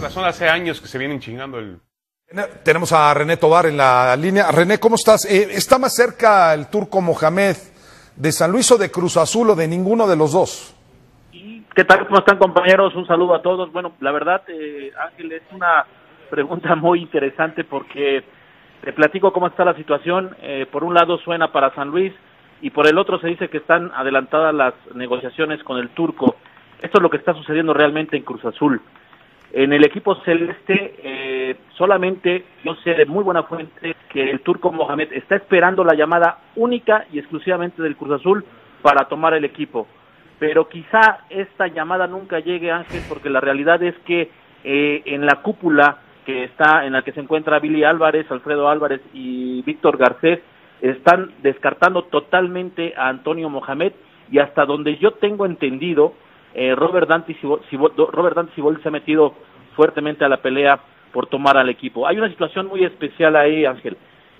razón, hace años que se vienen chingando el... Tenemos a René Tobar en la línea. René, ¿cómo estás? ¿Está más cerca el Turco Mohamed de San Luis o de Cruz Azul o de ninguno de los dos? ¿Qué tal? ¿Cómo están, compañeros? Un saludo a todos. Bueno, la verdad, Ángel, es una pregunta muy interesante porque te platico cómo está la situación. Por un lado suena para San Luis y por el otro se dice que están adelantadas las negociaciones con el Turco. Esto es lo que está sucediendo realmente en Cruz Azul. En el equipo celeste, solamente yo sé de muy buena fuente que el Turco Mohamed está esperando la llamada única y exclusivamente del Cruz Azul para tomar el equipo. Pero quizá esta llamada nunca llegue, Ángel, porque la realidad es que en la cúpula que está, en la que se encuentra Billy Álvarez, Alfredo Álvarez y Víctor Garcés, están descartando totalmente a Antonio Mohamed, y hasta donde yo tengo entendido, Robert Dante Siboldi se ha metido fuertemente a la pelea por tomar al equipo. Hay una situación muy especial ahí, Ángel.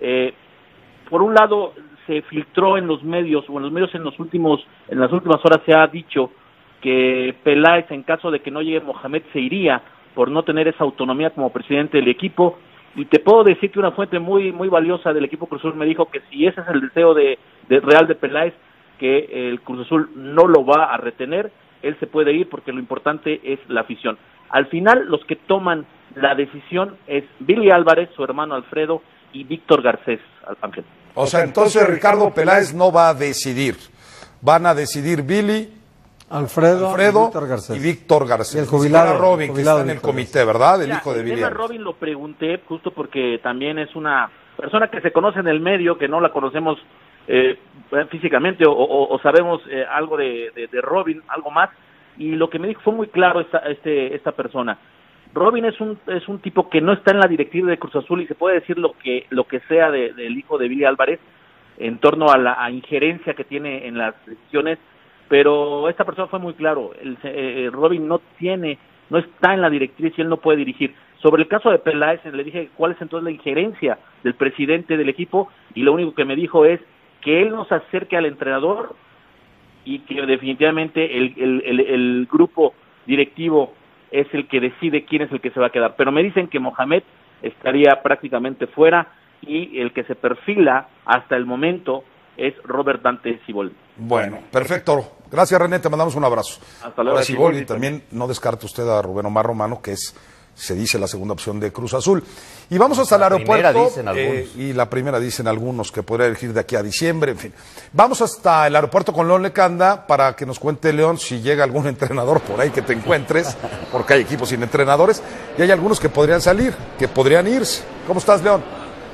Por un lado, se filtró en los medios, o en los medios en las últimas horas se ha dicho que Peláez, en caso de que no llegue Mohamed, se iría por no tener esa autonomía como presidente del equipo. Y te puedo decir que una fuente muy valiosa del equipo Cruz Azul me dijo que si ese es el deseo de real de Peláez, que el Cruz Azul no lo va a retener, él se puede ir porque lo importante es la afición. Al final, los que toman la decisión es Billy Álvarez, su hermano Alfredo, y Víctor Garcés, Ángel. O sea, entonces Ricardo Peláez no va a decidir. Van a decidir Billy, Alfredo y Víctor Garcés. Y el jubilado Robin, que está en el comité, ¿verdad? El hijo de Billy. A Robin lo pregunté justo porque también es una persona que se conoce en el medio, que no la conocemos físicamente o sabemos algo de Robin, algo más, y lo que me dijo fue muy claro esta persona. Robin es un tipo que no está en la directiva de Cruz Azul y se puede decir lo que sea del hijo de Billy Álvarez en torno a la injerencia que tiene en las decisiones, pero esta persona fue muy claro. Robin no está en la directriz y él no puede dirigir. Sobre el caso de Peláez, le dije cuál es entonces la injerencia del presidente del equipo, y lo único que me dijo es que él nos acerque al entrenador y que definitivamente el grupo directivo es el que decide quién es el que se va a quedar. Pero me dicen que Mohamed estaría prácticamente fuera y el que se perfila hasta el momento es Robert Dante Siboldi. Bueno, perfecto. Gracias, René, te mandamos un abrazo. Hasta luego. Ahora Siboldi, también no descarte usted a Rubén Omar Romano, que es, se dice, la segunda opción de Cruz Azul. Y vamos hasta el aeropuerto. Y la primera dicen algunos que podría elegir de aquí a diciembre, en fin. Vamos hasta el aeropuerto con León Lecanda para que nos cuente, León, si llega algún entrenador por ahí que te encuentres, porque hay equipos sin entrenadores, y hay algunos que podrían salir, que podrían irse. ¿Cómo estás, León?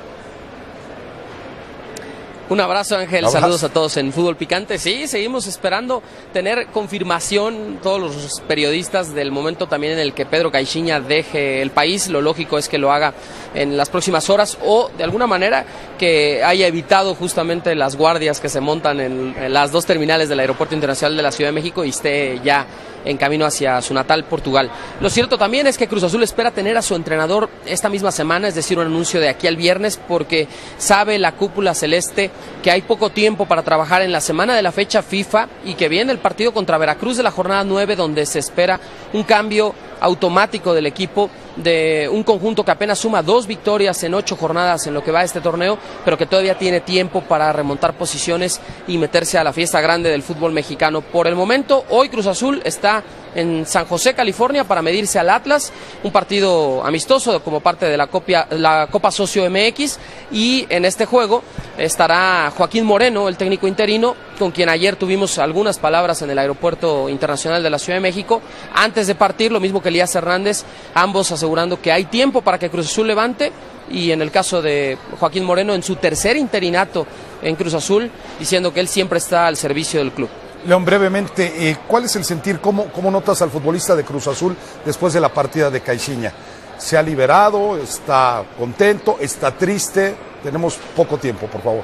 Un abrazo, Ángel, saludos a todos en Fútbol Picante. Sí, seguimos esperando tener confirmación, todos los periodistas, del momento también en el que Pedro Caixinha deje el país. Lo lógico es que lo haga en las próximas horas o de alguna manera que haya evitado justamente las guardias que se montan en las dos terminales del Aeropuerto Internacional de la Ciudad de México y esté ya en camino hacia su natal Portugal. Lo cierto también es que Cruz Azul espera tener a su entrenador esta misma semana, es decir, un anuncio de aquí al viernes, porque sabe la cúpula celeste que hay poco tiempo para trabajar en la semana de la fecha FIFA y que viene el partido contra Veracruz de la jornada 9, donde se espera un cambio automático del equipo, de un conjunto que apenas suma 2 victorias en 8 jornadas en lo que va a este torneo, pero que todavía tiene tiempo para remontar posiciones y meterse a la fiesta grande del fútbol mexicano. Por el momento, hoy Cruz Azul está en San José, California, para medirse al Atlas, un partido amistoso como parte de la Copa Socio MX, y en este juego estará Joaquín Moreno, el técnico interino, con quien ayer tuvimos algunas palabras en el Aeropuerto Internacional de la Ciudad de México, antes de partir, lo mismo que Elías Hernández, ambos asegurando que hay tiempo para que Cruz Azul levante, y en el caso de Joaquín Moreno, en su tercer interinato en Cruz Azul, diciendo que él siempre está al servicio del club. León, brevemente, ¿cuál es el sentir? ¿Cómo notas al futbolista de Cruz Azul después de la partida de Caixinha? ¿Se ha liberado? ¿Está contento? ¿Está triste? Tenemos poco tiempo, por favor.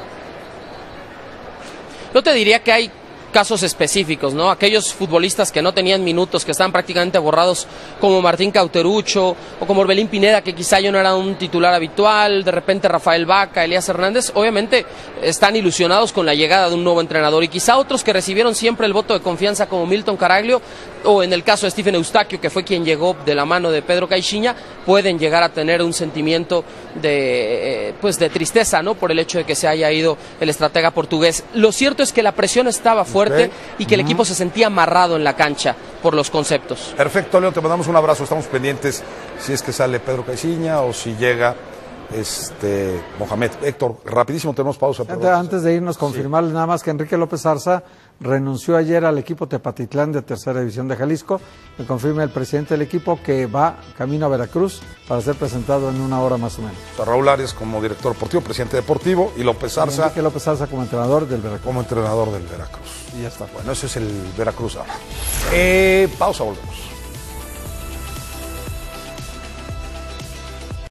Yo te diría que hay casos específicos, ¿no? Aquellos futbolistas que no tenían minutos, que están prácticamente borrados, como Martín Cauterucho o como Orbelín Pineda, que quizá yo no era un titular habitual, de repente Rafael Vaca, Elías Hernández, obviamente están ilusionados con la llegada de un nuevo entrenador, y quizá otros que recibieron siempre el voto de confianza, como Milton Caraglio, o en el caso de Stephen Eustaquio, que fue quien llegó de la mano de Pedro Caixinha, pueden llegar a tener un sentimiento de tristeza, ¿no? Por el hecho de que se haya ido el estratega portugués. Lo cierto es que la presión estaba fuerte y que el equipo se sentía amarrado en la cancha por los conceptos. Perfecto, Leo, te mandamos un abrazo, estamos pendientes si es que sale Pedro Caixinha o si llega Mohamed. Héctor, rapidísimo, tenemos pausa. Antes de irnos, confirmarles nada más que Enrique López Arza renunció ayer al equipo Tepatitlán de Tercera División de Jalisco. Me confirma el presidente del equipo que va camino a Veracruz para ser presentado en una hora más o menos. Raúl Arias como director deportivo, presidente deportivo, y López Arza. Enrique López Arza como entrenador del Veracruz. Como entrenador del Veracruz. Y ya está. Bueno, ese es el Veracruz ahora. Pausa, volvemos.